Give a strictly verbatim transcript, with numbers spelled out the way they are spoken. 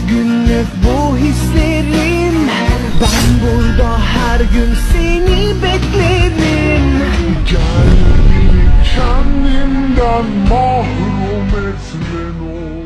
günlük bu hislerim. Ben burada her gün seni beklerim. Gel beni kendimden mahrum etme ne olur.